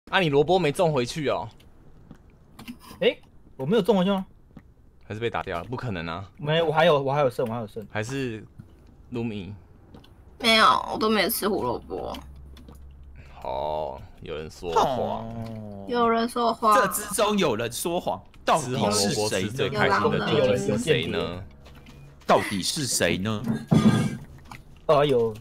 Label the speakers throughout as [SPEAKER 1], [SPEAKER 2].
[SPEAKER 1] 啊，你萝卜没种回去哦？
[SPEAKER 2] 哎，我没有种回去吗？
[SPEAKER 1] 还是被打掉了？不可能啊！
[SPEAKER 2] 没，我还有剩，
[SPEAKER 1] 还是卢米？
[SPEAKER 3] 没有，我都没有吃胡萝卜。
[SPEAKER 1] 哦，有人说谎。
[SPEAKER 4] 哦，
[SPEAKER 3] 有人说谎。
[SPEAKER 4] 这之中有人说谎，到
[SPEAKER 1] 吃红
[SPEAKER 4] 底是
[SPEAKER 1] 萝卜
[SPEAKER 4] 谁呢？
[SPEAKER 1] 吃最开心的究竟是谁呢？
[SPEAKER 4] 到底是谁呢？
[SPEAKER 2] 哎呦，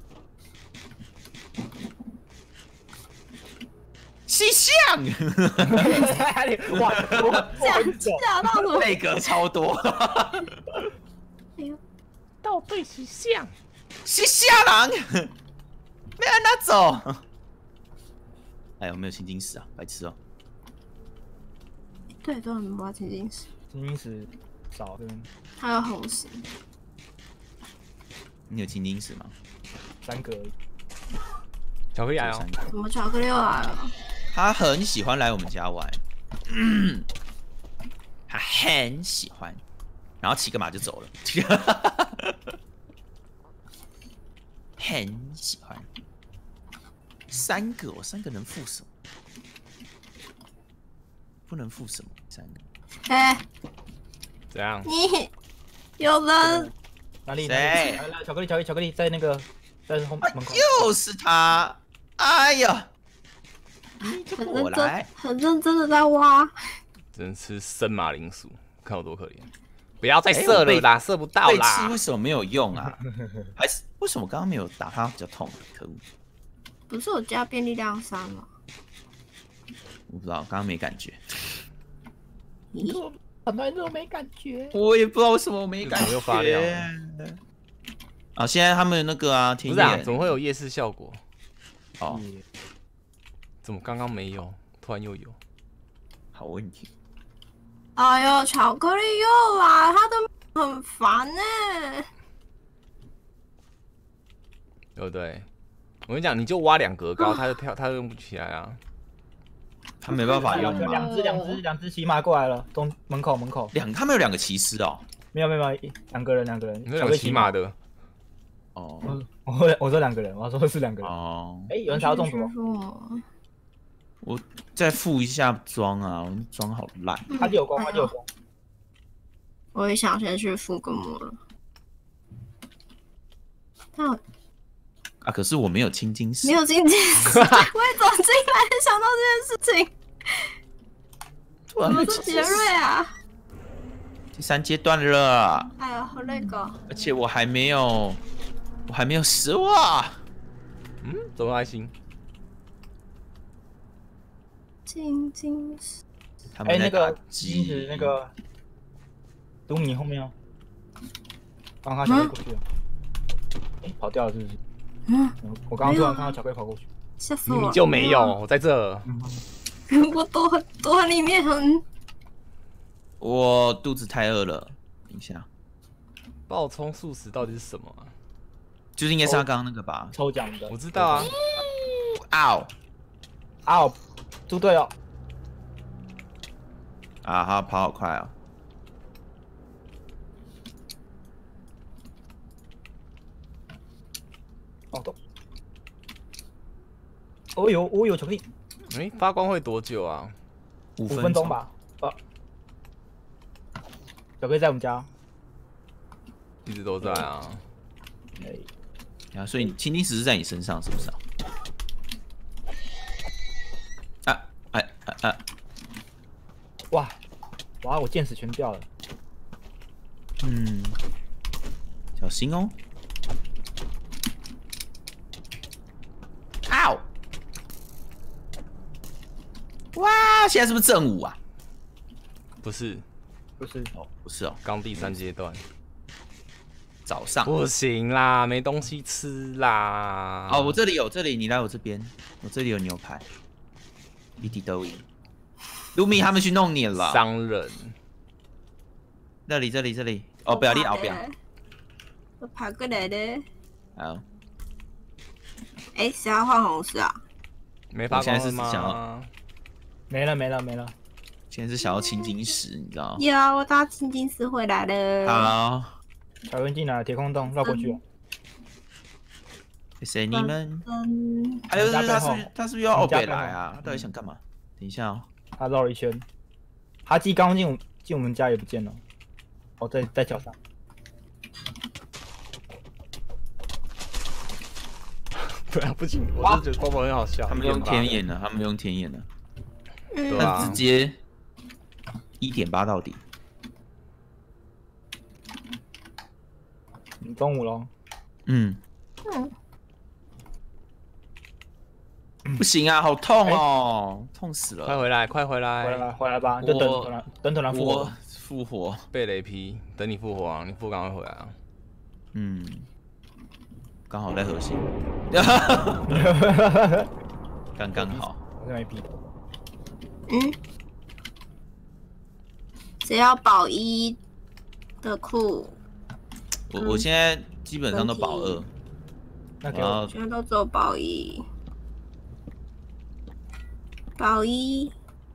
[SPEAKER 4] 西向，
[SPEAKER 2] 哇，
[SPEAKER 3] 吓到我！
[SPEAKER 4] 内阁超多。
[SPEAKER 3] 哎呦，
[SPEAKER 1] 倒对西向，
[SPEAKER 4] 西夏狼，没人拿走。哎呦，没有青金石啊，白痴哦。
[SPEAKER 3] 对，都很挖青金石，
[SPEAKER 2] 青金石少，
[SPEAKER 3] 还有红石。
[SPEAKER 4] 你有青金石吗
[SPEAKER 2] ？3个而已。
[SPEAKER 1] 巧克力来哦！
[SPEAKER 3] 怎么巧克力又来了？
[SPEAKER 4] 他很喜欢来我们家玩，他很喜欢，然后骑个马就走了，很喜欢。3个，我3个能付什么？不能付什么？3个。
[SPEAKER 3] 哎，
[SPEAKER 1] 怎样？
[SPEAKER 3] 你有人？
[SPEAKER 2] 哪里？
[SPEAKER 4] 谁？
[SPEAKER 2] 来，巧克力，在那个，在门口。
[SPEAKER 4] 就是他！哎呀！你就过来，
[SPEAKER 3] 很认真的在挖。
[SPEAKER 1] 只能吃生马铃薯，看我多可怜！不要再射了啦，射不到啦！
[SPEAKER 4] 为什么没有用啊？还是为什么刚刚没有打他比较痛？可恶！
[SPEAKER 3] 不是有加便利量3吗？
[SPEAKER 4] 我不知道，刚刚没感觉。
[SPEAKER 2] 很多人都没感觉。
[SPEAKER 4] 我也不知道为什么我没感觉。
[SPEAKER 1] 又发亮。
[SPEAKER 4] 啊，现在他们那个啊，
[SPEAKER 1] 不是啊，怎么会有夜视效果？
[SPEAKER 4] 哦。
[SPEAKER 1] 怎么刚刚没有，突然又有？
[SPEAKER 4] 好问题。
[SPEAKER 3] 哎呦，巧克力又来，他都很烦呢。
[SPEAKER 1] 对不对？我跟你讲，你就挖2格高，他就跳，他就用不起来啊。
[SPEAKER 4] 他没办法用吗？
[SPEAKER 2] 两只骑马过来了，门口。
[SPEAKER 4] 他们有2个骑士哦。
[SPEAKER 2] 没有，2个人。
[SPEAKER 1] 你们2个骑马的。
[SPEAKER 4] 哦。
[SPEAKER 2] 我说2个人，我说是2个人。
[SPEAKER 4] 哦。
[SPEAKER 2] 哎，有人查到中毒。
[SPEAKER 4] 我再附一下装啊，我装好烂。
[SPEAKER 2] 他就有光。
[SPEAKER 3] 我也想先去附个膜了。
[SPEAKER 4] 啊，可是我没有青金石。
[SPEAKER 3] 没有青金石，我也走进来想到这件事情。我是杰瑞啊。
[SPEAKER 4] 第3阶段了。
[SPEAKER 3] 哎呀，好累个。
[SPEAKER 4] 而且我还没有10瓦。
[SPEAKER 1] 怎么还行？
[SPEAKER 3] 青金石。
[SPEAKER 4] 哎，
[SPEAKER 2] 那个青金石那个卢米后面哦。刚刚巧克力过去了。哎，跑掉了是不是？我刚刚突然看到巧克力跑过去。
[SPEAKER 3] 吓死我了！
[SPEAKER 1] 你就没有，我在这。
[SPEAKER 3] 我躲里面很。
[SPEAKER 4] 我肚子太饿了，等一下。
[SPEAKER 1] 爆冲素食到底是什么啊？
[SPEAKER 4] 就是应该是他刚刚那个吧？
[SPEAKER 2] 抽奖的。
[SPEAKER 1] 我知道啊。
[SPEAKER 2] 嗷！猪队友。
[SPEAKER 4] 啊，他跑好快啊！
[SPEAKER 2] 哦有巧克力。
[SPEAKER 1] 哎，发光会多久啊
[SPEAKER 2] ？5分钟吧。巧克力在我们家。
[SPEAKER 1] 一直都在啊。
[SPEAKER 4] 所以青金石是在你身上是不是啊？
[SPEAKER 2] 哇！我剑矢全掉了。
[SPEAKER 4] 小心哦。哇！现在是不是正午啊？
[SPEAKER 1] 不是
[SPEAKER 4] 哦，不是哦，
[SPEAKER 1] 刚第3阶段。
[SPEAKER 4] 早上
[SPEAKER 1] 不行啦，没东西吃啦。
[SPEAKER 4] 哦，我这里有，你来我这边，我这里有牛排，一滴都赢。卢米他们去弄你了，
[SPEAKER 1] 商人。
[SPEAKER 4] 这里，哦，不要你，不要。
[SPEAKER 3] 我跑过来的。
[SPEAKER 4] 好。
[SPEAKER 3] 哎，谁要换红石啊？
[SPEAKER 1] 没发光了吗？
[SPEAKER 4] 想要
[SPEAKER 2] 没了。
[SPEAKER 4] 现在是想要青金石，你知道吗？
[SPEAKER 3] 有，我打青金石回来了。
[SPEAKER 4] 好。
[SPEAKER 2] 巧克力进来，铁空洞绕过去了。
[SPEAKER 4] 谢谢你们。
[SPEAKER 3] 嗯，
[SPEAKER 4] 还有就是他是不
[SPEAKER 2] 我们家背后
[SPEAKER 4] 是他是不是要欧北
[SPEAKER 2] 我们家背后
[SPEAKER 4] 来啊？他到底想干嘛？等一下哦。
[SPEAKER 2] 他绕了一圈，哈基刚进我们家也不见了。哦，在脚上。
[SPEAKER 1] 对啊，不行，我就觉得包包很好笑。
[SPEAKER 4] 他们用天眼的，他们用天眼的，那
[SPEAKER 1] 对啊
[SPEAKER 4] 直，接1.8到底。
[SPEAKER 2] 中午咯。
[SPEAKER 4] 嗯，
[SPEAKER 3] 嗯，
[SPEAKER 4] 不行啊，好痛哦，痛死了。
[SPEAKER 1] 快回来，快回
[SPEAKER 2] 回
[SPEAKER 1] 来！
[SPEAKER 2] 来吧，就等突然复活
[SPEAKER 4] 我
[SPEAKER 2] 吧。
[SPEAKER 4] 复活。
[SPEAKER 1] 被雷劈，等你复活啊！你复活赶快回来啊！
[SPEAKER 4] 嗯，刚好在核心，刚刚好。
[SPEAKER 2] 我这边逼。
[SPEAKER 3] 嗯，只要保一的库，
[SPEAKER 4] 我现在基本上都保2，
[SPEAKER 2] 那给我。
[SPEAKER 4] 然后
[SPEAKER 3] 现在都只有保一，保一。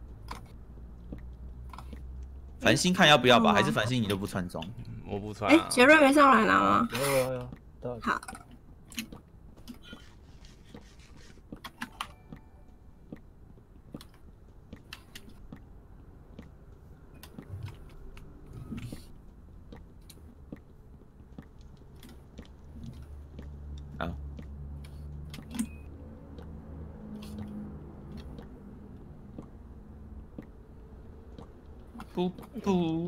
[SPEAKER 4] 繁星看要不要吧，
[SPEAKER 3] 哦
[SPEAKER 4] 还是繁星你都不穿装？
[SPEAKER 1] 我不穿啊，。
[SPEAKER 3] 哎杰瑞没上来拿吗？
[SPEAKER 2] 有，到
[SPEAKER 3] 好，
[SPEAKER 4] 好。不不，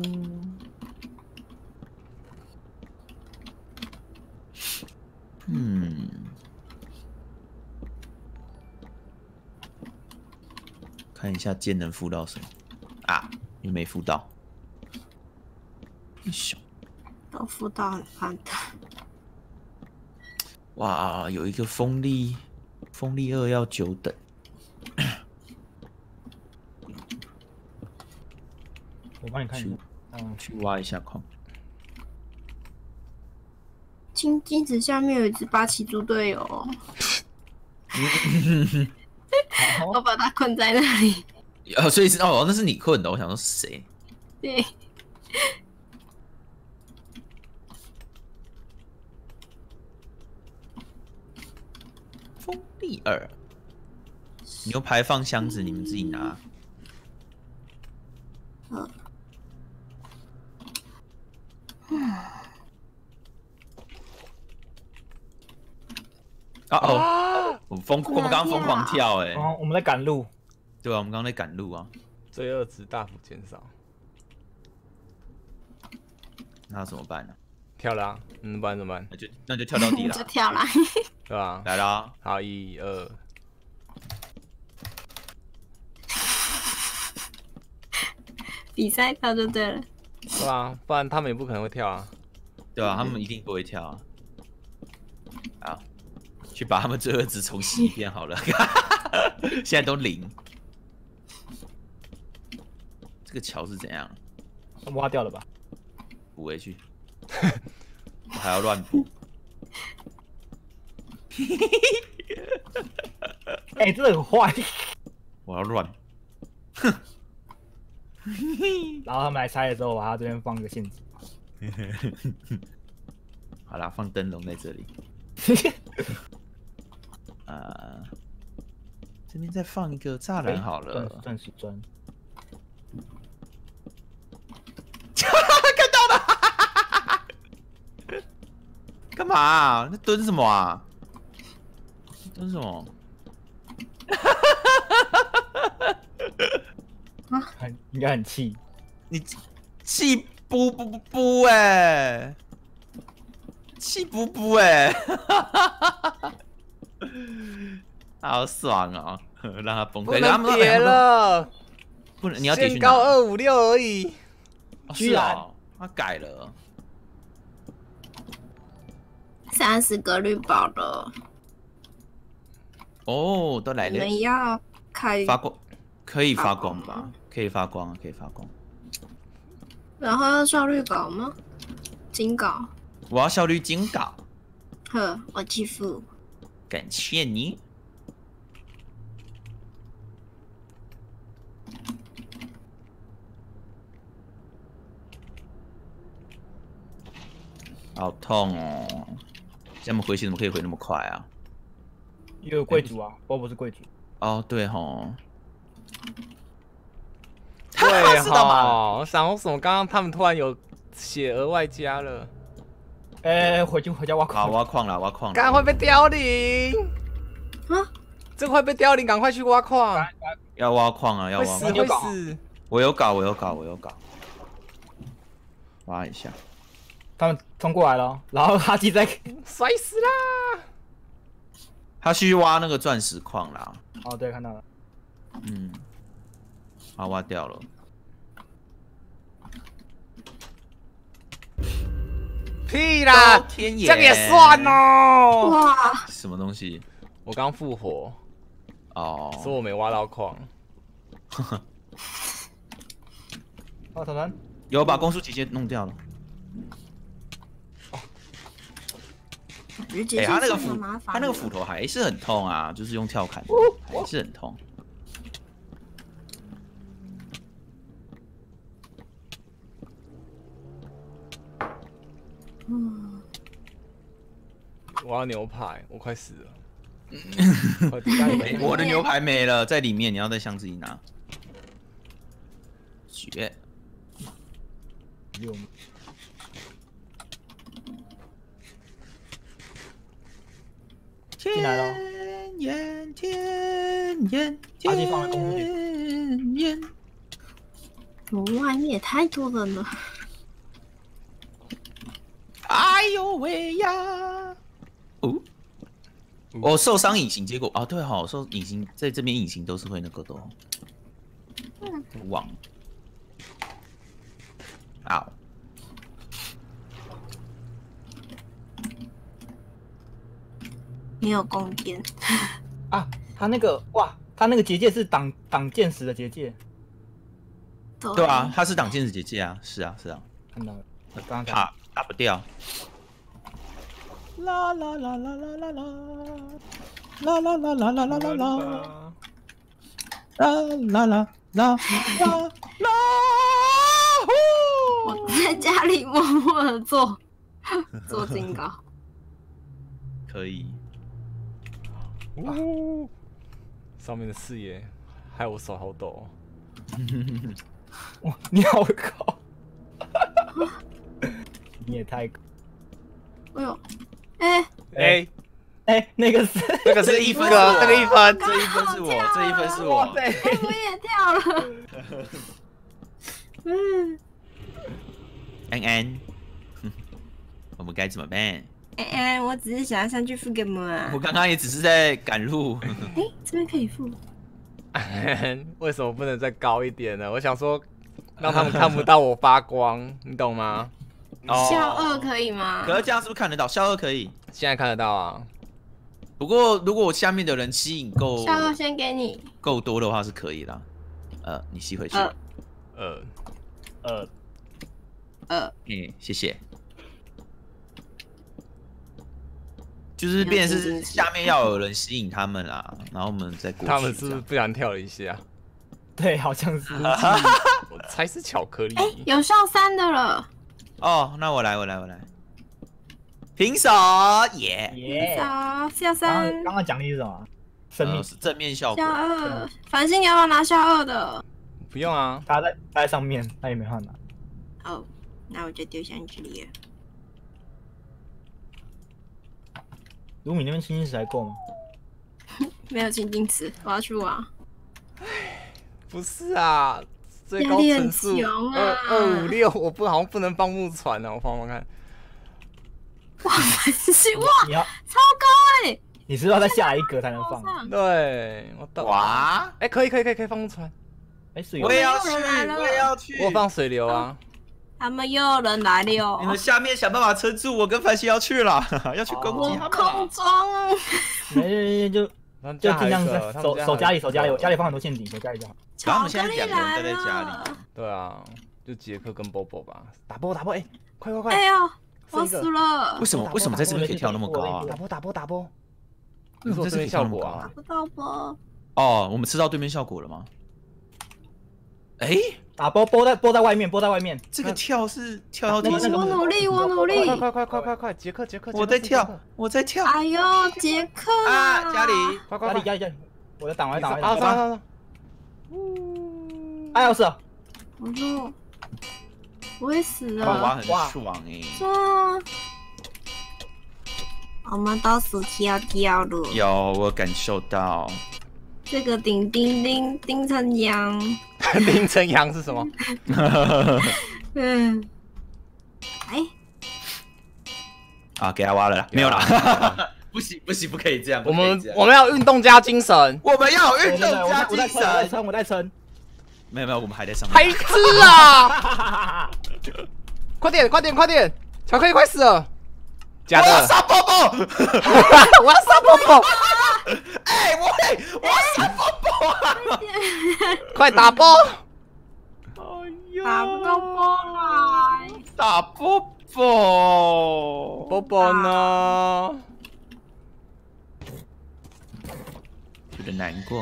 [SPEAKER 4] 看一下剑能附到什么啊？又没附到。
[SPEAKER 3] 都辅导很烦的。
[SPEAKER 4] 哇，有一个锋利2要9等。
[SPEAKER 2] 我帮你看一下。
[SPEAKER 4] 去挖一下矿。
[SPEAKER 3] 金子下面有一只八旗猪队友哦，我把它困在那里。
[SPEAKER 4] 所以是哦，那是你困的。我想说是谁？
[SPEAKER 3] 对，
[SPEAKER 4] 锋利2，牛排放箱子，你们自己拿。我们刚刚疯狂跳哎、
[SPEAKER 2] 哦，我们在赶路。
[SPEAKER 4] 对啊，我们刚刚在赶路啊，
[SPEAKER 1] 罪恶值大幅减少。
[SPEAKER 4] 那怎么办呢、
[SPEAKER 1] 跳了啊，不然怎么办？
[SPEAKER 4] 那就跳到底
[SPEAKER 3] 就
[SPEAKER 4] 了，
[SPEAKER 3] 跳啦。
[SPEAKER 1] 对吧？
[SPEAKER 4] 来啦！
[SPEAKER 1] 好，1、2，
[SPEAKER 3] 比赛跳就对了。
[SPEAKER 1] 对吧？不然他们也不可能会跳啊。
[SPEAKER 4] 对啊，他们一定不会跳啊。好，去把他们罪恶值重洗一遍好了。现在都0。这个桥是怎样？
[SPEAKER 2] 挖掉了吧？
[SPEAKER 4] 补回去。我还要乱补。
[SPEAKER 2] 哎，这很坏。
[SPEAKER 4] 我要乱。
[SPEAKER 2] 然后他们来拆的时候，我把他这边放个陷阱。
[SPEAKER 4] 好啦，放灯笼在这里。这边再放一个栅栏好了。
[SPEAKER 2] 钻石砖。
[SPEAKER 4] 看到了！干嘛啊？那蹲什么啊？蹲什么？
[SPEAKER 2] 应该很气。
[SPEAKER 4] 你气不哎！气不哎！好爽哦！让他崩溃。
[SPEAKER 1] 不能叠了，
[SPEAKER 4] 不能，你要叠去哪？
[SPEAKER 1] 限高256而已。
[SPEAKER 4] 居然他改了。
[SPEAKER 3] 30个绿宝了。
[SPEAKER 4] 哦，都来了。
[SPEAKER 3] 你们要开
[SPEAKER 4] 发光，可以发光吧？可以发光，可以发光。
[SPEAKER 3] 然后要效率稿吗？金稿。
[SPEAKER 4] 我要效率金稿。
[SPEAKER 3] 呵，我去付。
[SPEAKER 4] 感谢你。好痛哦！ 这样回去怎么可以回那么快啊？
[SPEAKER 2] 因为有贵族啊，波波是贵族。
[SPEAKER 4] 哦，对吼。
[SPEAKER 1] 对
[SPEAKER 4] 知道吗
[SPEAKER 1] 哈，我想说什么？刚刚他们突然有血额外加了，
[SPEAKER 2] 回家挖
[SPEAKER 4] 好，
[SPEAKER 2] 矿。
[SPEAKER 4] 挖矿了，挖矿了。
[SPEAKER 1] 刚刚会被凋零
[SPEAKER 3] 啊！
[SPEAKER 1] 这个会被凋零，赶快去挖矿，
[SPEAKER 4] 要挖矿啊，要挖矿。
[SPEAKER 1] 会死会死。
[SPEAKER 4] 我有搞。挖一下。
[SPEAKER 2] 他们冲过来了，然后哈基在。
[SPEAKER 1] 摔死啦！
[SPEAKER 4] 他去挖那个钻石矿啦。
[SPEAKER 2] 哦，对，看到了。
[SPEAKER 4] 嗯。啊，挖掉了。
[SPEAKER 1] 屁啦！
[SPEAKER 4] 天爷，
[SPEAKER 1] 这样也算哦。
[SPEAKER 3] 哇，
[SPEAKER 4] 什么东西？
[SPEAKER 1] 我刚复活，
[SPEAKER 4] 哦，
[SPEAKER 1] 说我没挖到矿。
[SPEAKER 2] 哦，团团。
[SPEAKER 4] 有把攻速结界弄掉了。
[SPEAKER 3] 哎，
[SPEAKER 4] 他那个斧头还是很痛啊，就是用跳砍，还是很痛。
[SPEAKER 3] 嗯，
[SPEAKER 1] 我要牛排，我快死了。
[SPEAKER 4] 我的牛排没了，在里面，你要在箱子里拿。血。
[SPEAKER 2] 进来了。阿基放了公主去。
[SPEAKER 3] 我外面也太多人了。
[SPEAKER 4] 哎呦喂呀！哦，我受伤隐形，结果啊，对哈，受隐形在这边隐形都是会那个的。网。啊！
[SPEAKER 3] 没有弓箭
[SPEAKER 2] 啊，他那个哇，他那个结界是挡箭矢的结界。
[SPEAKER 4] 对啊，他是挡箭矢结界啊，是啊，
[SPEAKER 2] 看到了，刚刚
[SPEAKER 4] 打不掉。啦啦啦啦啦啦啦，啦啦啦啦啦啦啦啦，啦啦啦啦啦。
[SPEAKER 3] 我在家里默默的做警告。
[SPEAKER 4] 可以。
[SPEAKER 1] 上面的视野害我手好抖。
[SPEAKER 2] 哇，你好高！你也太高。
[SPEAKER 3] 哎呦，
[SPEAKER 2] 那个是
[SPEAKER 1] 那个是1分，那个1分，
[SPEAKER 4] 这一分是我，这一分是我。
[SPEAKER 2] 对，
[SPEAKER 3] 我也跳了。
[SPEAKER 4] 安安，我们该怎么办？
[SPEAKER 3] 我只是想要上去付个膜啊。
[SPEAKER 4] 我刚刚也只是在赶路。
[SPEAKER 3] 这边可以付。
[SPEAKER 1] 为什么不能再高一点呢？我想说，让他们看不到我发光，你懂吗？
[SPEAKER 3] 笑2可以吗？
[SPEAKER 4] 可是这样是不是看得到？笑2可以，
[SPEAKER 1] 现在看得到啊。
[SPEAKER 4] 不过如果我下面的人吸引够，
[SPEAKER 3] 笑2先给你，
[SPEAKER 4] 够多的话是可以的。你吸回去。谢谢。就是变成是下面要有人吸引他们啦，然后我们再过去。
[SPEAKER 1] 他们是不是不然跳了一下？
[SPEAKER 2] 对，好像是。
[SPEAKER 1] 我猜是巧克力。
[SPEAKER 3] 有笑3的了。
[SPEAKER 4] 哦，那我来。平手耶！
[SPEAKER 3] 笑3。
[SPEAKER 2] 刚刚奖励是什么？生命
[SPEAKER 4] 是正面效果。
[SPEAKER 3] 笑2，繁星你要不要拿笑2的？
[SPEAKER 1] 不用啊，
[SPEAKER 2] 他在上面，他也没办法拿。
[SPEAKER 3] 哦，那我就丢箱子里了。
[SPEAKER 2] 卢米那边青金石还够吗？
[SPEAKER 3] 没有青金石，我要去挖。
[SPEAKER 1] 不是啊，最高层数256，我好像不能放木船啊，我放看。
[SPEAKER 3] 哇，
[SPEAKER 2] 你要
[SPEAKER 3] 超高哎！
[SPEAKER 2] 你是要再下一格才能放？
[SPEAKER 1] 对，我到。
[SPEAKER 4] 哇，
[SPEAKER 1] 可以放木船。
[SPEAKER 2] 水流。
[SPEAKER 4] 我也要去。
[SPEAKER 1] 我放水流啊。
[SPEAKER 3] 他们又有人来了哦！
[SPEAKER 4] 你们下面想办法撑住，我跟繁星要去了，要去攻击他们。
[SPEAKER 3] 空装啊！
[SPEAKER 2] 没就尽量守家里，我家里放很多陷阱，守家里就好。
[SPEAKER 4] 然后我们现在2个人待在家里。
[SPEAKER 1] 对啊，就杰克跟波波吧。打波，快！
[SPEAKER 3] 哎呦，我死了！
[SPEAKER 4] 为什么在这边可以跳那么高啊？
[SPEAKER 1] 打波！
[SPEAKER 4] 为什么在这边效果啊？
[SPEAKER 3] 打不到波。
[SPEAKER 4] 哦，我们吃到对面效果了吗？
[SPEAKER 2] 啊，波在外面，波在外面。
[SPEAKER 4] 这个跳是跳到地
[SPEAKER 3] 我
[SPEAKER 4] 上。
[SPEAKER 3] 努力，我努力。
[SPEAKER 1] 快！杰克！
[SPEAKER 4] 我在跳，我在跳。
[SPEAKER 3] 哎呦，杰克
[SPEAKER 4] 啊，家里，
[SPEAKER 2] 家里，我在挡，我在挡。
[SPEAKER 1] 啊！
[SPEAKER 2] 哎呦是。
[SPEAKER 3] 我说我会死了。
[SPEAKER 4] 哇，很爽哎。
[SPEAKER 3] 哇！我们都死跳了。
[SPEAKER 4] 有，我感受到。
[SPEAKER 3] 这个丁成羊。
[SPEAKER 1] 丁成羊是什么？
[SPEAKER 3] 嗯。哎。
[SPEAKER 4] 啊，给他挖了啦，没有啦。不行，不可以这样。
[SPEAKER 1] 我们要运动加精神。
[SPEAKER 4] 我们要运动加精神。
[SPEAKER 2] 我在撑。
[SPEAKER 4] 没有，我们还在上面。
[SPEAKER 1] 白痴啊！快点！巧克力快死了。假的。
[SPEAKER 4] 我要杀波波！
[SPEAKER 1] 我要杀波波！
[SPEAKER 4] 哎，我要杀波波啊！
[SPEAKER 1] 快打波！
[SPEAKER 3] 打不到波来。
[SPEAKER 4] 打波波！
[SPEAKER 1] 波波呢？
[SPEAKER 4] 有点难过。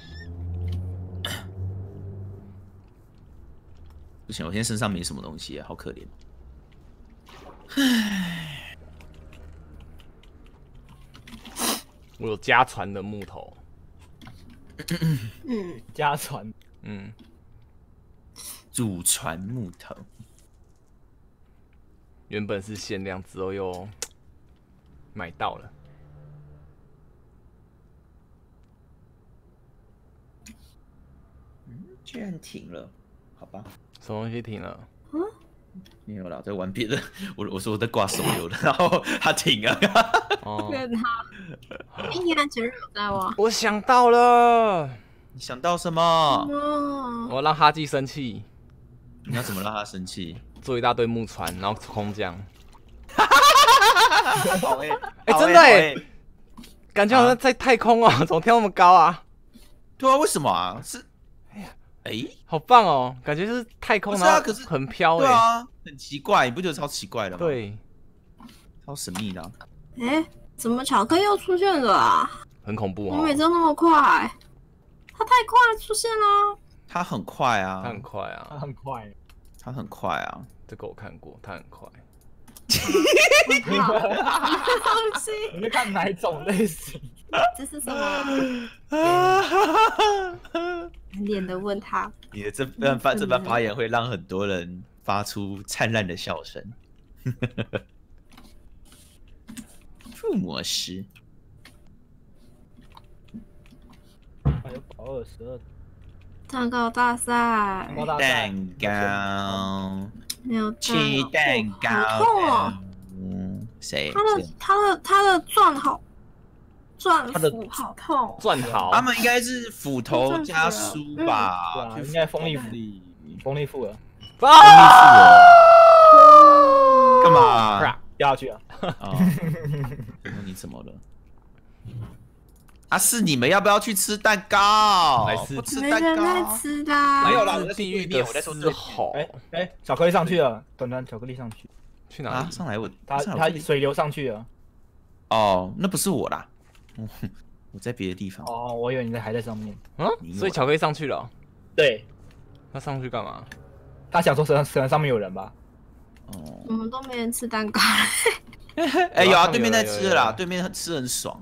[SPEAKER 4] 不行，我现在身上没什么东西，好可怜。唉，
[SPEAKER 1] 我有家传的木头。
[SPEAKER 2] 家传。
[SPEAKER 4] 祖传木头。
[SPEAKER 1] 原本是限量，之后又买到了。
[SPEAKER 4] 居然停了，好吧。
[SPEAKER 1] 什么东西停了？
[SPEAKER 4] 没有啦，在玩别的。我说我在挂手游的，然后他停了。
[SPEAKER 1] 哦。
[SPEAKER 3] 应该前日有在玩。
[SPEAKER 1] 我想到了。
[SPEAKER 4] 你想到什么？
[SPEAKER 1] 我让哈基生气。
[SPEAKER 4] 你要怎么让他生气？
[SPEAKER 1] 做一大堆木船，然后空降。
[SPEAKER 4] 真的哎，
[SPEAKER 1] 感觉好像在太空哦，怎么跳那么高啊？
[SPEAKER 4] 对啊，为什么啊？是。
[SPEAKER 1] 好棒哦！感觉是太空，然后可是很飘哎。
[SPEAKER 4] 对啊，很奇怪，你不觉得超奇怪的吗？
[SPEAKER 1] 对，
[SPEAKER 4] 超神秘的。
[SPEAKER 3] 怎么巧克力又出现了啊？
[SPEAKER 1] 很恐怖哦！
[SPEAKER 3] 我每次都那么快，它太快出现了。
[SPEAKER 4] 它很快啊，
[SPEAKER 1] 它很快啊，
[SPEAKER 2] 它很快啊。
[SPEAKER 1] 这个我看过，它很快。
[SPEAKER 2] 你在看哪一种类型？
[SPEAKER 3] 这是什么？脸的问他。
[SPEAKER 4] 你的这番发言会让很多人发出灿烂的笑声。附魔师。
[SPEAKER 2] 还有保22。
[SPEAKER 3] 蛋糕大赛。
[SPEAKER 4] 蛋糕。
[SPEAKER 3] 没有
[SPEAKER 4] 吃蛋糕。
[SPEAKER 3] 好痛哦！
[SPEAKER 4] 谁？
[SPEAKER 3] 他的钻斧好痛。
[SPEAKER 1] 钻好。
[SPEAKER 4] 他们应该是斧头加书吧？
[SPEAKER 2] 应该锋利斧了。
[SPEAKER 4] 干嘛？
[SPEAKER 2] 掉下去了。
[SPEAKER 4] 你怎么了？啊，是你们要不要去吃蛋糕？不吃蛋糕。
[SPEAKER 3] 没人在吃啦。
[SPEAKER 4] 没有啦，我在
[SPEAKER 1] 地狱的嘶吼。
[SPEAKER 2] 巧克力上去了，短巧克力上去。
[SPEAKER 1] 去哪里？
[SPEAKER 4] 上来我。
[SPEAKER 2] 他水流上去了。
[SPEAKER 4] 哦，那不是我啦。我在别的地方。
[SPEAKER 2] 哦，我以为你还在上面。
[SPEAKER 1] 所以巧克力上去了。
[SPEAKER 2] 对。
[SPEAKER 1] 他上去干嘛？
[SPEAKER 2] 他想说可能上面有人吧。
[SPEAKER 3] 哦。我们都没人吃蛋糕。
[SPEAKER 4] 有啊，对面在吃啦，对面吃很爽。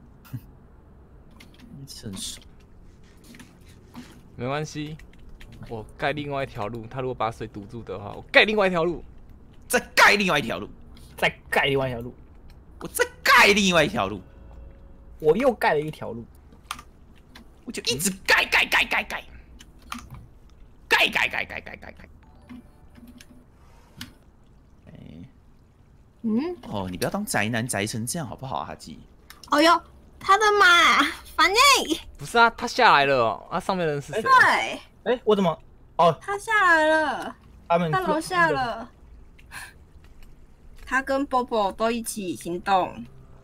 [SPEAKER 4] 吃很爽。
[SPEAKER 1] 没关系，我盖另外一条路。他如果把水堵住的话，我盖另外一条路。
[SPEAKER 4] 再盖另外一条路。
[SPEAKER 2] 再盖另外一条路。
[SPEAKER 4] 我再盖另外一条路。
[SPEAKER 2] 我又盖了一条路。
[SPEAKER 4] 我就一直盖。哦，你不要当宅男宅成这样好不好啊，哈基？
[SPEAKER 3] 哦哟，他的妈，烦你！
[SPEAKER 1] 不是啊，他下来了。上面的人是谁？
[SPEAKER 3] 对。
[SPEAKER 2] 我怎么？哦，
[SPEAKER 3] 他下来了。
[SPEAKER 2] 他们
[SPEAKER 3] 到楼下了。他跟波波都一起行动。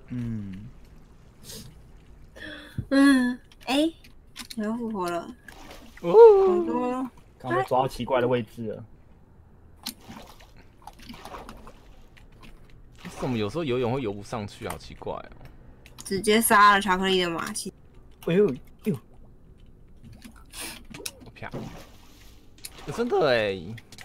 [SPEAKER 3] 你又复活了。
[SPEAKER 2] 刚才抓到奇怪的位置了。
[SPEAKER 1] 为什么有时候游泳会游不上去？好奇怪哦！
[SPEAKER 3] 直接杀了巧克力的马戏。
[SPEAKER 1] 啪！ 真的哎。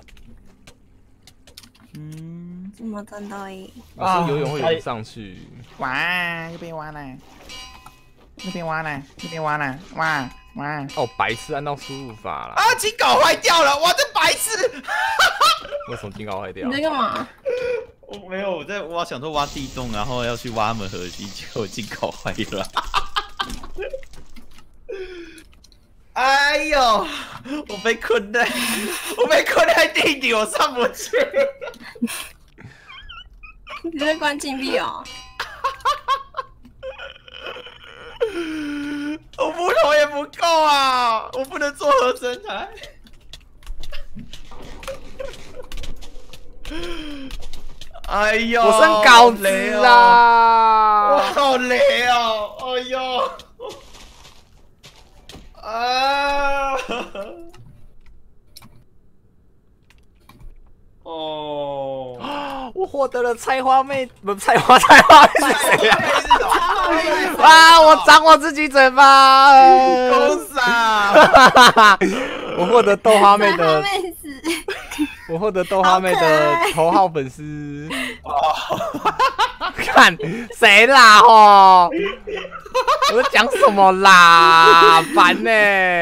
[SPEAKER 3] 怎么真的哎？
[SPEAKER 1] 有时候游泳会游不上去。
[SPEAKER 4] 哇，又被挖了，又被挖了，又被挖了，哇！
[SPEAKER 1] 哦，白痴，按到输入法了。
[SPEAKER 4] 啊，金镐坏掉了，我这白痴！
[SPEAKER 1] 为什么金镐坏掉？
[SPEAKER 3] 你在干嘛？
[SPEAKER 4] 我没有，我在挖，想说挖地洞，然后要去挖他们核心，结果金镐坏了。哎呦，我被困在地底，我上不去。
[SPEAKER 3] 你在关禁闭哦？
[SPEAKER 4] 我木头也不够啊，我不能做合成台。哎呦，
[SPEAKER 1] 我剩稿子啦，
[SPEAKER 4] 我好累哦，哎呦，啊，哦，
[SPEAKER 1] 我获得了菜花妹，不菜花妹是谁啊？啊！我掌我自己嘴巴，
[SPEAKER 4] 公傻！
[SPEAKER 1] 我获得豆花妹的，
[SPEAKER 3] 妹子，
[SPEAKER 1] 我获得豆花妹的头号粉丝。看谁啦吼？我在讲什么啦？烦呢！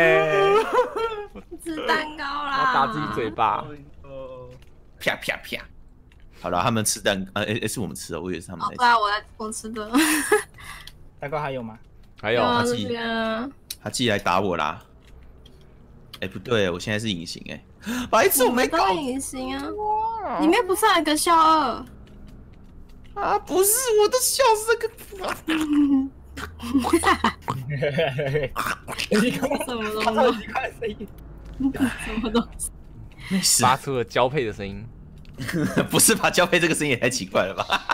[SPEAKER 3] 吃蛋糕啦！
[SPEAKER 1] 我打自己嘴巴。
[SPEAKER 4] 啪啪啪！好了，他们吃蛋糕，是我们吃的，我以为是他们在吃。
[SPEAKER 3] 对啊，我吃的。
[SPEAKER 2] 蛋糕还有吗？
[SPEAKER 1] 还有
[SPEAKER 4] 他寄来打我啦！哎，不对，我现在是隐形哎，白痴，我没搞
[SPEAKER 3] 隐形啊！里面不是还有一个笑二？
[SPEAKER 4] 啊，不是，我的笑是个。
[SPEAKER 2] 你刚刚
[SPEAKER 3] 什么东西？什么东西？
[SPEAKER 4] 没事，
[SPEAKER 1] 发出了交配的声音。
[SPEAKER 4] 不是吧？交配这个声音也太奇怪了吧？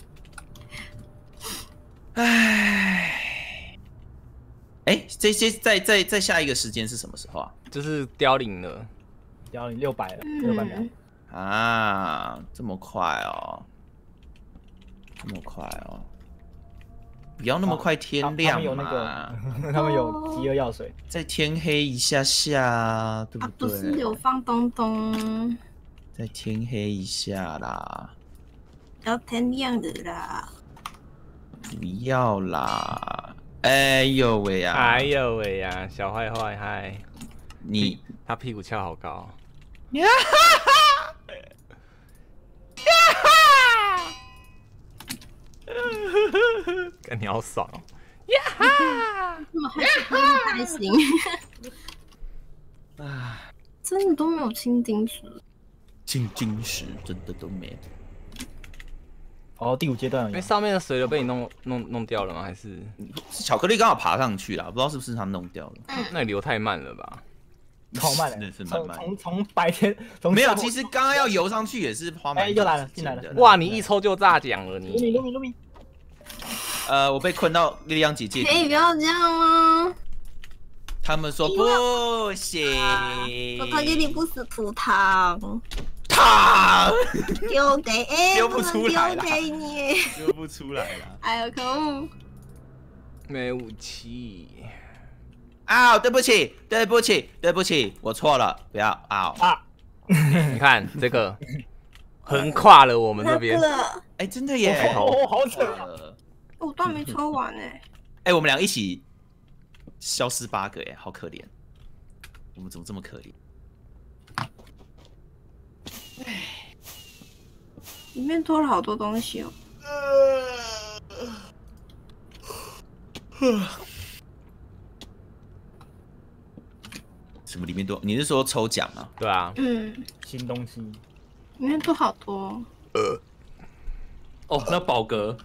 [SPEAKER 4] 哎，这些再下一个时间是什么时候啊？
[SPEAKER 1] 就是凋零了，
[SPEAKER 2] 凋零600了，600秒。
[SPEAKER 4] 啊，这么快哦，这么快哦！不要那么快天亮嘛！
[SPEAKER 2] 他们有饥饿药水，
[SPEAKER 4] 再天黑一下下，对不对？
[SPEAKER 3] 不是有放东东，
[SPEAKER 4] 再天黑一下啦，
[SPEAKER 3] 要天亮的啦。
[SPEAKER 4] 不要啦！哎呦喂呀！
[SPEAKER 1] 哎呦喂呀，小坏坏嗨！
[SPEAKER 4] 你
[SPEAKER 1] 他屁股翘好高。
[SPEAKER 4] 呀哈哈！呀哈！
[SPEAKER 1] 感觉好爽哦！呀哈！
[SPEAKER 3] 我还开心。
[SPEAKER 4] 啊，
[SPEAKER 3] 真的都没有青金石。
[SPEAKER 4] 青金石真的都没有。
[SPEAKER 2] 哦，第5阶段
[SPEAKER 1] 因为上面的水流被你弄掉了吗？还是
[SPEAKER 4] 巧克力刚好爬上去了，不知道是不是他弄掉了。
[SPEAKER 1] 那你流太慢了吧？
[SPEAKER 2] 超慢的，
[SPEAKER 4] 真的是慢慢。
[SPEAKER 2] 从白天
[SPEAKER 4] 没有，其实刚刚要游上去也是花蛮。
[SPEAKER 2] 哎，又来了，进来了！
[SPEAKER 1] 哇，你一抽就炸奖了你！
[SPEAKER 2] 卢米，
[SPEAKER 4] 我被困到力量姐姐。
[SPEAKER 3] 可以不要这样吗？
[SPEAKER 4] 他们说不行。
[SPEAKER 3] 我快给你不死葡萄。
[SPEAKER 4] 糖
[SPEAKER 3] 丢给
[SPEAKER 4] 丢不出来
[SPEAKER 3] 丢给你，
[SPEAKER 4] 丢不出来了。
[SPEAKER 3] 哎呦可恶！
[SPEAKER 1] 没武器。
[SPEAKER 4] 啊，对不起，对不起，对不起，我错了，不要啊！
[SPEAKER 1] 你看这个横跨了我们这边。
[SPEAKER 4] 哎，真的耶！
[SPEAKER 2] 哦，好扯！
[SPEAKER 3] 我都还没抽完哎。
[SPEAKER 4] 哎，我们俩一起消失8个哎，好可怜。我们怎么这么可怜？
[SPEAKER 3] 里面多了好多东西哦。
[SPEAKER 4] 什么里面多？你是说抽奖啊？
[SPEAKER 1] 对啊。
[SPEAKER 2] 新东西。
[SPEAKER 3] 里面多好多。
[SPEAKER 5] 哦，那宝格。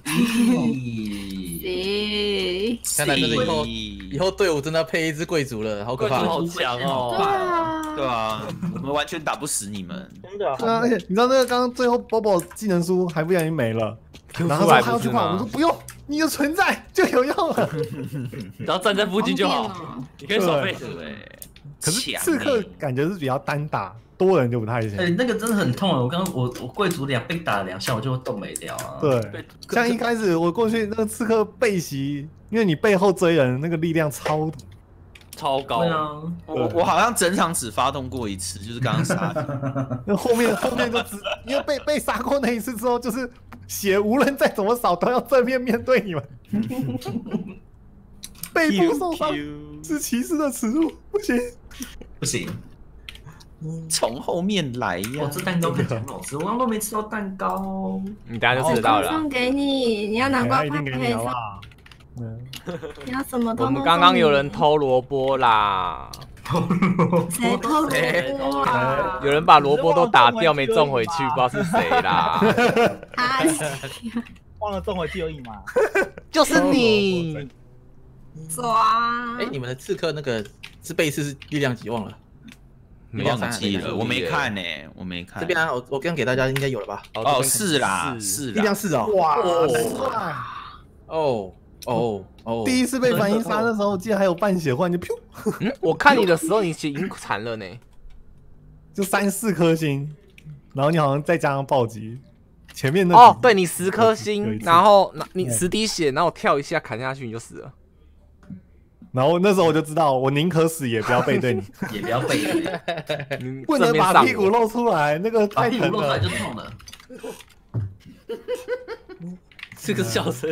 [SPEAKER 5] 看来真的以后队伍真的要配一只贵族了，好可怕，
[SPEAKER 1] 好强哦！
[SPEAKER 4] 对啊，我们完全打不死你们。
[SPEAKER 2] 真的。
[SPEAKER 6] 对啊，而且你知道那个刚刚最后宝宝技能书还不小心没了，然后他说他要去换，我说不用，你的存在就有用了。
[SPEAKER 5] 只要站在附近就好，你可以少费对。
[SPEAKER 6] 可是刺客感觉是比较单打，多人就不太行。
[SPEAKER 7] 那个真的很痛啊！我贵族被打了2下，我就动没掉啊。
[SPEAKER 6] 对，像一开始我过去那个刺客背袭，因为你背后追人，那个力量超
[SPEAKER 7] 超高。对啊，
[SPEAKER 4] 我好像整场只发动过一次，就是刚刚杀你。
[SPEAKER 6] 那后面就因为被杀过那一次之后，就是血无论再怎么少都要正面面对你们。背部受伤是骑士的耻辱，不行
[SPEAKER 7] 不行。
[SPEAKER 4] 从后面来呀！
[SPEAKER 7] 哦，这蛋糕看起来很好吃，我刚刚都没吃到蛋糕。
[SPEAKER 1] 你等下就吃到了。
[SPEAKER 3] 送给你，你要拿过来
[SPEAKER 6] 一定给你好不好？
[SPEAKER 3] 你要什么都。
[SPEAKER 1] 我们刚刚有人偷萝卜啦。
[SPEAKER 3] 谁偷萝卜啊？
[SPEAKER 1] 有人把萝卜都打掉没种回去，不知道是谁啦。
[SPEAKER 2] 忘了种回去而已嘛。
[SPEAKER 1] 就是你。
[SPEAKER 3] 抓！
[SPEAKER 5] 哎，你们的刺客那个是贝斯力量几忘了？
[SPEAKER 4] 忘记了，我没看呢，我没看。
[SPEAKER 5] 这边啊，我刚给大家应该有了吧？
[SPEAKER 4] 哦，是啦，
[SPEAKER 5] 力量4哦。哇！
[SPEAKER 6] 第一次被反应杀的时候，记得还有半血换就噗。
[SPEAKER 1] 我看你的时候，你血已经残了呢，
[SPEAKER 6] 就3、4颗星，然后你好像再加上暴击，前面那
[SPEAKER 1] 哦，对你10颗星，然后你10滴血，然后我跳一下砍下去你就死了。
[SPEAKER 6] 然后那时候我就知道，我宁可死也不要背对你，
[SPEAKER 7] 也不要背你，
[SPEAKER 6] 不能把屁股露出来，那个太疼了，
[SPEAKER 7] 露出来就痛了。这个笑声。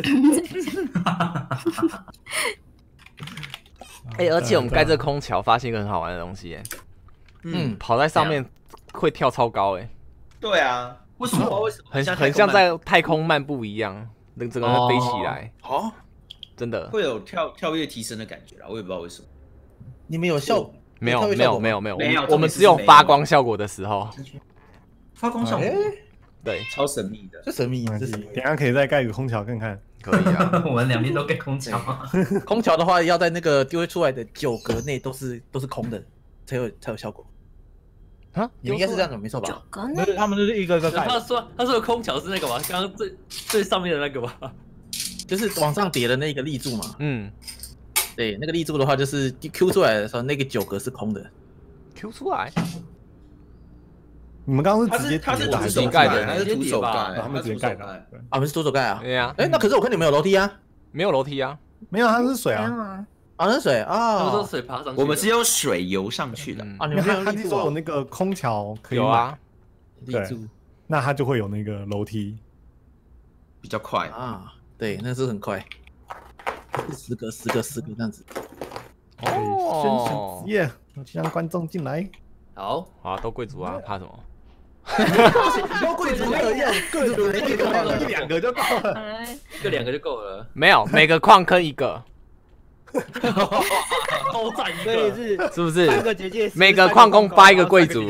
[SPEAKER 1] 而且我们盖这空桥发现一个很好玩的东西，跑在上面会跳超高，
[SPEAKER 4] 对啊，为什么？
[SPEAKER 1] 很像在太空漫步一样，整个人飞起来。
[SPEAKER 5] 好。
[SPEAKER 1] 真的
[SPEAKER 4] 会有跳跃提升的感觉啦，我也不知道为什么。
[SPEAKER 5] 你们有效果？
[SPEAKER 1] 没有，我们只有发光效果的时候。
[SPEAKER 7] 发光效果？
[SPEAKER 4] 对，超神秘的。
[SPEAKER 5] 这神秘，
[SPEAKER 6] 等下可以再盖个空桥看看。
[SPEAKER 1] 可以啊，
[SPEAKER 7] 我们两边都盖空桥。
[SPEAKER 5] 空桥的话，要在那个丢出来的9格内都是空的，才有效果。啊，你们应该是这样的，没错吧？
[SPEAKER 2] 不是，他们就是一个个盖。
[SPEAKER 7] 他说空桥是那个吗？刚刚最上面的那个吗？
[SPEAKER 5] 就是往上叠的那个立柱嘛，对，那个立柱的话，就是 Q 出来的时候，那个9格是空的。
[SPEAKER 1] Q 出来？
[SPEAKER 6] 你们刚刚是直接
[SPEAKER 4] 他是
[SPEAKER 1] 徒手盖的，
[SPEAKER 4] 他是徒手盖，
[SPEAKER 6] 他们直接盖的。
[SPEAKER 5] 啊，我们是徒手盖啊。
[SPEAKER 1] 对呀。
[SPEAKER 5] 哎，那可是我看你们有楼梯啊？
[SPEAKER 1] 没有楼梯啊，
[SPEAKER 6] 没有，它是水啊。
[SPEAKER 5] 啊，那是水啊。
[SPEAKER 7] 他们说水爬上去。
[SPEAKER 4] 我们是用水游上去的
[SPEAKER 5] 啊。你们
[SPEAKER 6] 他听说有那个空桥可以
[SPEAKER 1] 有啊。
[SPEAKER 6] 对，那它就会有那个楼梯，
[SPEAKER 4] 比较快
[SPEAKER 5] 啊。对，那是很快，10格这样子。
[SPEAKER 6] 哦，耶！让观众进来。
[SPEAKER 7] 好
[SPEAKER 1] 啊，都贵族啊，怕什么？
[SPEAKER 5] 都贵族可以，贵族
[SPEAKER 6] 1、2个就够了，
[SPEAKER 7] 就2个就够了。
[SPEAKER 1] 没有，每个矿坑1个，
[SPEAKER 7] 都占1个，
[SPEAKER 1] 是不是
[SPEAKER 2] ？3个结界，
[SPEAKER 1] 每个矿工发1个贵族。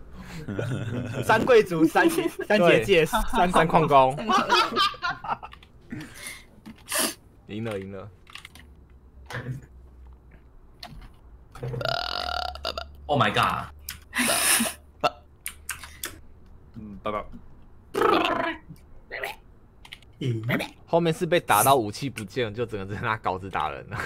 [SPEAKER 2] 3贵族，3结界，3
[SPEAKER 1] 矿工。赢了。
[SPEAKER 7] Oh my god！
[SPEAKER 4] 爸爸。
[SPEAKER 1] 后面是被打到武器不见了，就整个在拿镐子打人了。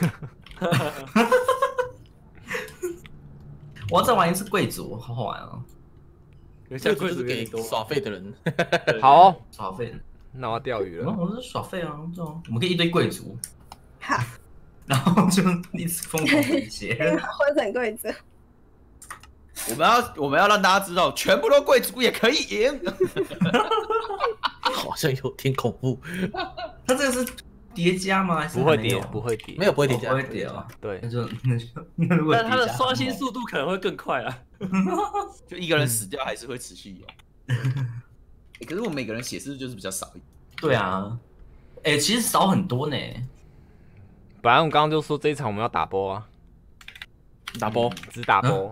[SPEAKER 7] 我要再玩一次贵族，好好玩啊！
[SPEAKER 5] 这贵族给耍废的人。
[SPEAKER 1] 好，
[SPEAKER 7] 耍废。
[SPEAKER 1] 那我要钓鱼了。
[SPEAKER 7] 我是耍废啊，这种我们可以一堆贵族。
[SPEAKER 3] 好。
[SPEAKER 7] 然后就一直疯狂威胁。
[SPEAKER 3] 混成贵族。
[SPEAKER 4] 我们要让大家知道，全部都贵族也可以赢。
[SPEAKER 5] 好像有点恐怖。
[SPEAKER 7] 他这个是叠加吗？
[SPEAKER 1] 不会叠，
[SPEAKER 5] 没有不会叠加，
[SPEAKER 7] 不会叠啊。
[SPEAKER 1] 对，
[SPEAKER 7] 但他的刷新速度可能会更快啊。
[SPEAKER 4] 就一个人死掉还是会持续有。可是我每个人血是不是就是比较少一点？
[SPEAKER 7] 对啊，其实少很多呢。
[SPEAKER 1] 本来我刚刚就说这一场我们要打波啊，
[SPEAKER 5] 打波，
[SPEAKER 1] 只打波。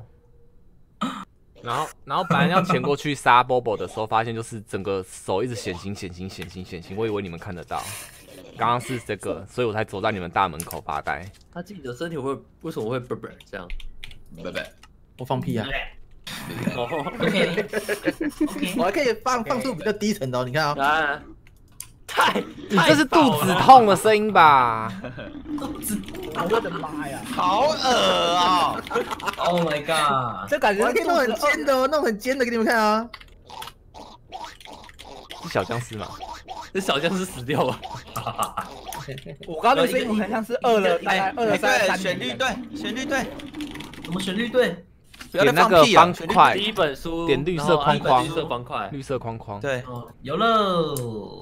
[SPEAKER 1] 然后本来要潜过去杀 Bobo 的时候，发现就是整个手一直显形，我以为你们看得到，刚刚是这个，所以我才走在你们大门口发呆。
[SPEAKER 7] 他自己的身体为什么会这样？
[SPEAKER 5] 我放屁啊！
[SPEAKER 7] OK，
[SPEAKER 5] 我还可以放出比较低沉的哦，你看啊。
[SPEAKER 1] 你这是肚子痛的声音吧？
[SPEAKER 2] 我的妈呀，
[SPEAKER 4] 好恶啊
[SPEAKER 7] ！Oh my god，
[SPEAKER 2] 这感觉
[SPEAKER 5] 可以弄很尖的哦，弄很尖的给你们看啊。
[SPEAKER 1] 是小僵尸吗？
[SPEAKER 7] 这小僵尸死掉了。
[SPEAKER 2] 我刚刚的声音很像是饿了，大概饿了3
[SPEAKER 4] 选绿队，选绿队，
[SPEAKER 7] 我们选绿队。
[SPEAKER 4] 不要再
[SPEAKER 1] 点那个
[SPEAKER 4] 放屁啊！
[SPEAKER 1] 方块
[SPEAKER 8] 第一本书，
[SPEAKER 1] 点绿色框框
[SPEAKER 8] 绿色方块，
[SPEAKER 1] 绿色框框。
[SPEAKER 4] 对，
[SPEAKER 7] 有喽。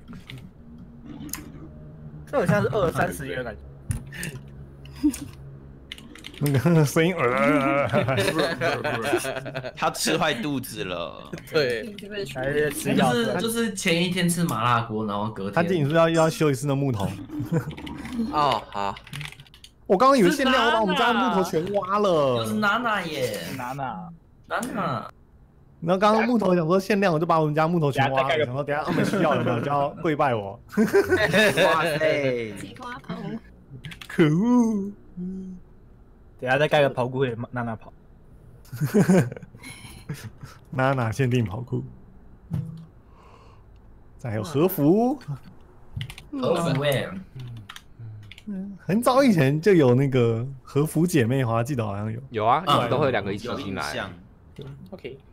[SPEAKER 2] 这好像是饿了30年的感觉。
[SPEAKER 6] 那个声音，
[SPEAKER 4] 他吃坏肚子了。
[SPEAKER 5] 对，
[SPEAKER 2] 还是吃药。
[SPEAKER 7] 就是前一天吃麻辣锅，然后隔天。
[SPEAKER 6] 他建议是要修一次那木头。
[SPEAKER 5] 哦，好。
[SPEAKER 6] 我刚刚以为限量要把我们家的木头全挖了。
[SPEAKER 7] 就是娜娜耶，
[SPEAKER 2] 娜娜。
[SPEAKER 6] 然后刚刚木头想说限量，我就把我们家木头全挖了。然后等下他们需要有没有就要跪拜我。
[SPEAKER 4] 哇塞！
[SPEAKER 3] 西瓜头。
[SPEAKER 6] 可恶！
[SPEAKER 2] 等下再盖个跑裤给娜娜跑。
[SPEAKER 6] 娜娜限定跑裤。再还有和服。
[SPEAKER 7] 和服哎。
[SPEAKER 6] 很早以前就有那个和服姐妹花，记得好像有。
[SPEAKER 1] 有啊，一直都会2个一起进来。
[SPEAKER 5] OK。